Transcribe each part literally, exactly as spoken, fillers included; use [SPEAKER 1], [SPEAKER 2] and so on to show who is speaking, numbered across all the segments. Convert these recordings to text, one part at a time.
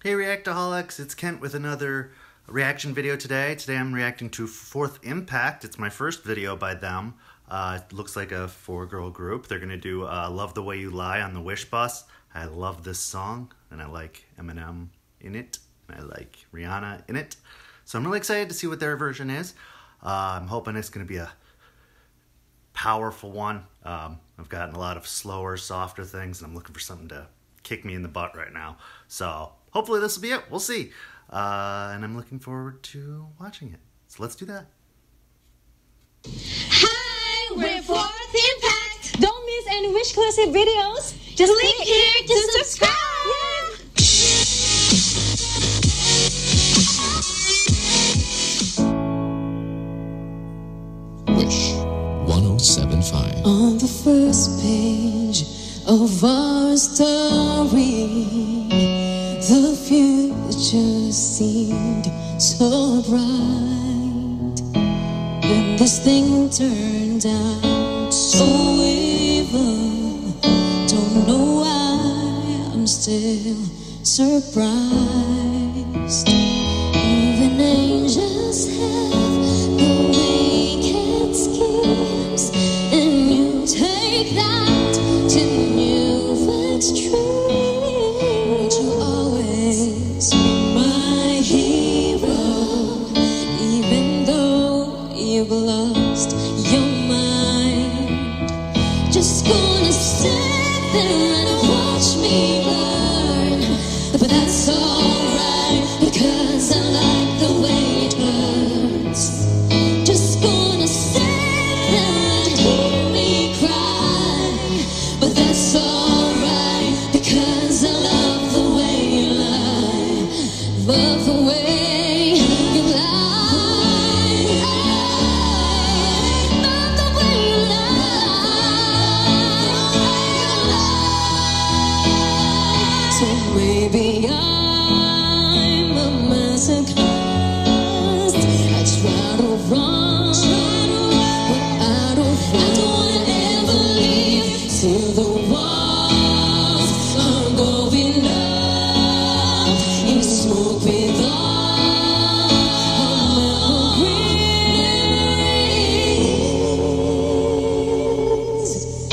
[SPEAKER 1] Hey Reactaholics, it's Kent with another reaction video today. Today I'm reacting to Fourth Impact. It's my first video by them. Uh, it looks like a four-girl group. They're going to do uh, Love the Way You Lie on the Wish Bus. I love this song, and I like Eminem in it, and I like Rihanna in it. So I'm really excited to see what their version is. Uh, I'm hoping it's going to be a powerful one. Um, I've gotten a lot of slower, softer things, and I'm looking for something to kick me in the butt right now. So hopefully this will be it. We'll see. Uh, and I'm looking forward to watching it. So let's do that.
[SPEAKER 2] Hi, we're Fourth Impact. Don't miss any Wish exclusive videos. Just click here to subscribe.
[SPEAKER 3] Wish one oh seven point five.
[SPEAKER 4] On the first page of our story, the future seemed so bright. When this thing turned out so evil, don't know why I'm still surprised. Even angels have the wicked schemes, and you take that to know what's true. But you always be my hero, even though you've lost your mind. Just gonna stand there and watch me burn, but that's alright, because I like the way it hurts. Just gonna stand there and hear me cry, but that's alright, because I love the way you lie. Love the way you lie. Love the way you lie. So maybe I'm a masochist. I try to run, but I don't wanna ever leave till the walls are going up in smoke with all our memories.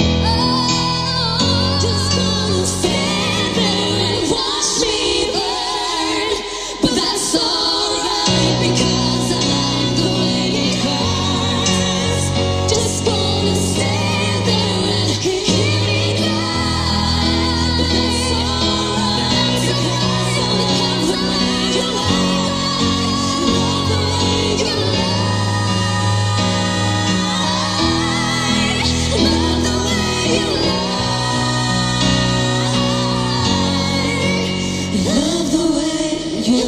[SPEAKER 4] Just gonna stand there and watch me burn, but that's alright, because I like the way it hurts. Just gonna stand there and hear me cry, but that's alright, because I love the way you lie. Love the way you lie. Love the way you lie. Love the way you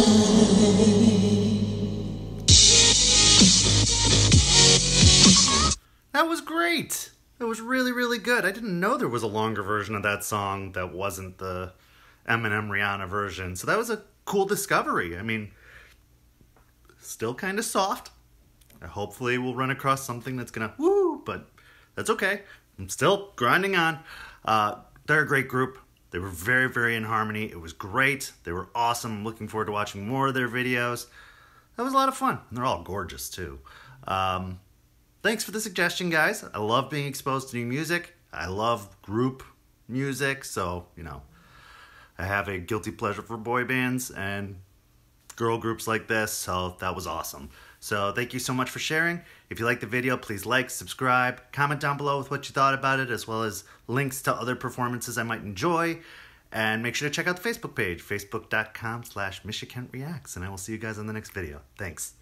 [SPEAKER 4] lie.
[SPEAKER 1] That was great. That was really, really good. I didn't know there was a longer version of that song that wasn't the Eminem Rihanna version. So that was a cool discovery. I mean, still kind of soft. Hopefully we'll run across something that's gonna woo, but that's okay. I'm still grinding on. Uh, they're a great group. They were very, very in harmony. It was great. They were awesome. I'm looking forward to watching more of their videos. That was a lot of fun. And they're all gorgeous too. Um, thanks for the suggestion, guys. I love being exposed to new music. I love group music. So, you know, I have a guilty pleasure for boy bands and girl groups like this, so that was awesome. So thank you so much for sharing. If you liked the video, please like, subscribe, comment down below with what you thought about it, as well as links to other performances I might enjoy. And make sure to check out the Facebook page, facebook dot com slash Misha Kent Reacts, and I will see you guys on the next video. Thanks.